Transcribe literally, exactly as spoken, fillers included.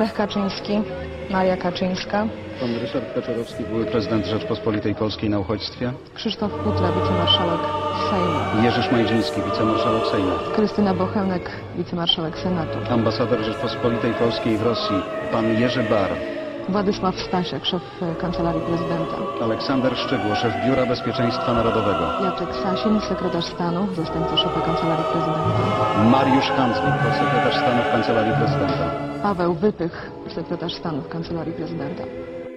Lech Kaczyński, Maria Kaczyńska, Pan Ryszard Kaczorowski, były prezydent Rzeczpospolitej Polskiej na uchodźstwie. Krzysztof Putra, wicemarszałek Sejmu, Jerzy Szmajdziński, wicemarszałek Sejmu. Krystyna Bochenek, wicemarszałek Senatu, Ambasador Rzeczpospolitej Polskiej w Rosji, pan Jerzy Bar. Władysław Stasiak, szef Kancelarii Prezydenta, Aleksander Szczygło, szef Biura Bezpieczeństwa Narodowego. Jacek Sasin, sekretarz stanu, zastępca szefa Kancelarii Prezydenta, Mariusz Handzik, podsekretarz stanu w Kancelarii Prezydenta. Paweł Wypych, sekretarz stanu w Kancelarii Prezydenta.